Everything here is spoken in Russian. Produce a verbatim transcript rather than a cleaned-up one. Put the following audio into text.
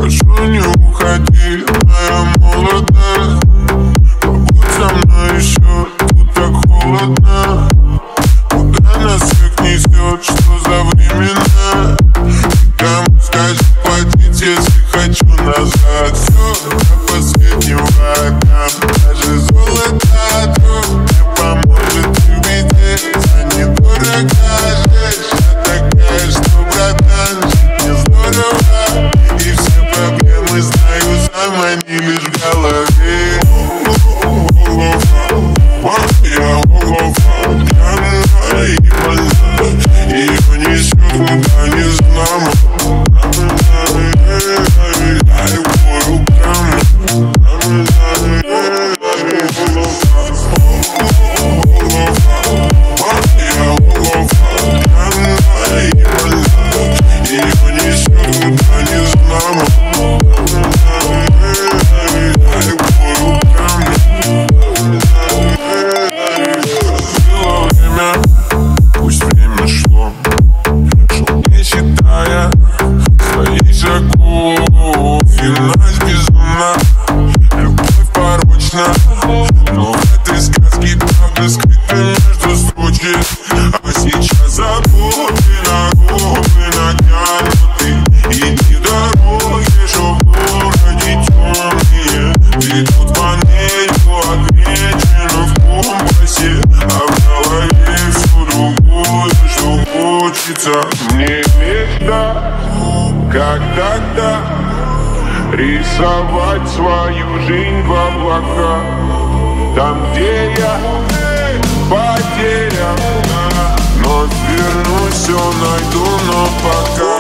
Прошу, не уходи, моя молодая. Побудь со мной еще, тут так холодно. Куда нас всех несет, что за времена? Кому скажи платить, если хочу назад? Все до последнего дня, даже золото друг не поможет в беде. За недорого жить, я такая, что, братан, жить не здорово. И все проблемы, знаю, сам они лишь в голове. Я голова пьяная и больна, ее несет куда не знамо. Финальность безумна, любовь порочна, но в этой сказке правда скрыта между строчек. А сейчас забудь на губы натянуты, иди дороги, что в городе темные. Ты тут панелью отмечена в компасе, а в голове все другое, что хочется мне мечта, как тогда рисовать свою жизнь в облаках, там, где я потерян, но вернусь, все найду, но пока